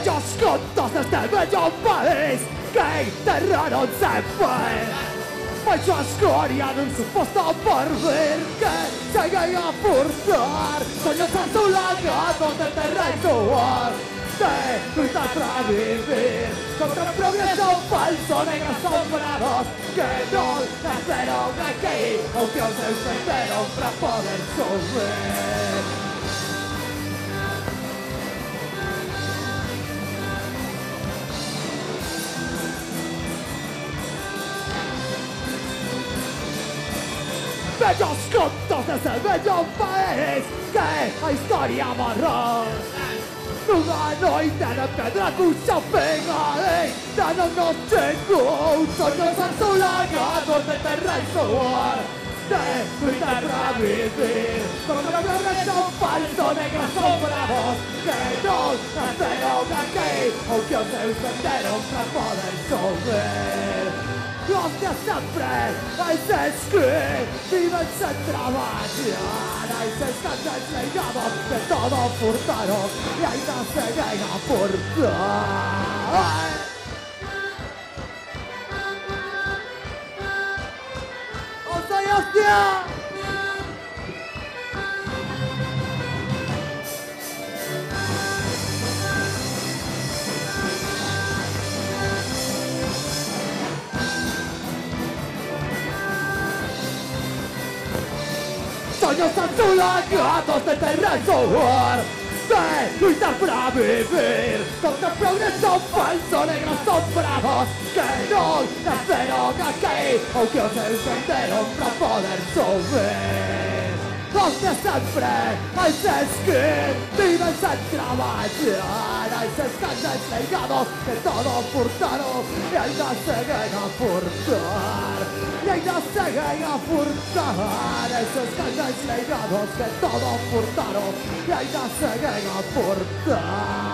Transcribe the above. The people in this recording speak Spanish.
bellos juntos de este bello país que terra non se fue. Mucha escoria en su posto por ver que lleguen a forzar sueños azulagados de terra y suar de luchar para vivir contra el progreso falso, negros sombrados que no nacieron aquí, aunque se encendieron para poder subir. Bellos juntos de ese bello país que a historia borró. Nunca intenta pedra cucha pega ya no nos llegó. Sueños azulagados de terra y suar de luchar para vivir contra el progreso falso, negros sombrados que no nacieron aquí, aunque se encendieron para poder subir. Los de siempre, hay se viven sin trabajar, hay se están desligados de todo furtaron y ahí no se llega a furtar. ¡Hostia, hostia! Sueños azulagados de terra y suar de luchar para vivir contra el progreso falso, negros sombrados que no nacieron aquí, aunque se encendieron para poder subir. Los de siempre, hay que viven sin trabajar, hay que están desligados de todo furtaron y ahí no se llega a furtar. Y ahí no se llega a furtar, esos están desligados de todo furtaron y ahí no se llega a furtar.